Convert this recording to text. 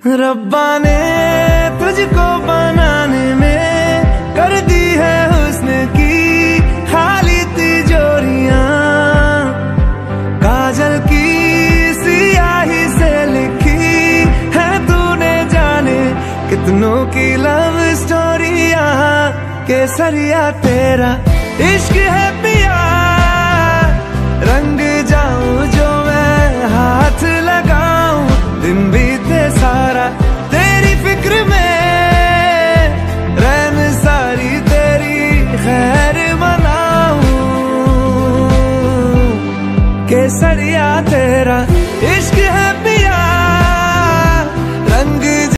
रब्बा ने तुझको बनाने में कर दी है हुस्न की खाली तिजोरियां, काजल की सियाही से लिखी है तूने जाने कितनों की लव स्टोरियां। केसरिया तेरा इश्क है